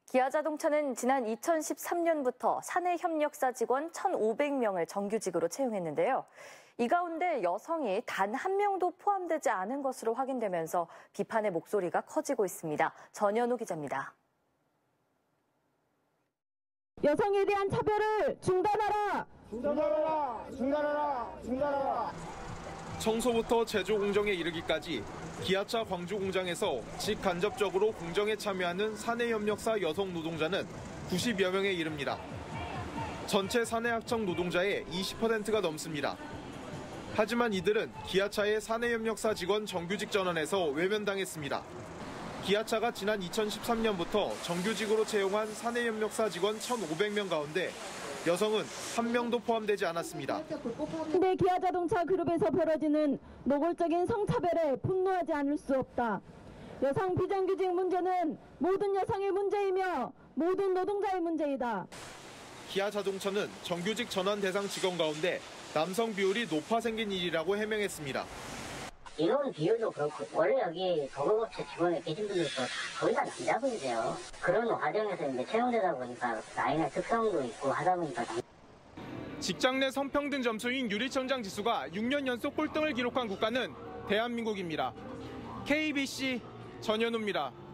기아자동차는 지난 2013년부터 사내협력사 직원 1,500명을 정규직으로 채용했는데요. 이 가운데 여성이 단 한 명도 포함되지 않은 것으로 확인되면서 비판의 목소리가 커지고 있습니다. 전현우 기자입니다. 여성에 대한 차별을 중단하라! 중단하라! 중단하라! 중단하라! 청소부터 제조 공정에 이르기까지 기아차 광주 공장에서 직간접적으로 공정에 참여하는 사내협력사 여성 노동자는 90여 명에 이릅니다. 전체 사내학청 노동자의 20%가 넘습니다. 하지만 이들은 기아차의 사내협력사 직원 정규직 전환에서 외면당했습니다. 기아차가 지난 2013년부터 정규직으로 채용한 사내협력사 직원 1,500명 가운데 여성은 한 명도 포함되지 않았습니다. 근데 기아자동차 그룹에서 벌어지는 노골적인 성차별에 분노하지 않을 수 없다. 여성 비정규직 문제는 모든 여성의 문제이며 모든 노동자의 문제이다. 기아자동차는 정규직 전환 대상 직원 가운데 남성 비율이 높아 생긴 일이라고 해명했습니다. 인원 비율도 그렇고 원래 여기 도급업체 직원에 계신 분들도 거의 다 남자분이세요. 그런 과정에서 이제 채용되다 보니까 나이나 특성도 있고 하다 보니까 직장 내 성평등 점수인 유리천장 지수가 6년 연속 꼴등을 기록한 국가는 대한민국입니다. KBC 전현우입니다.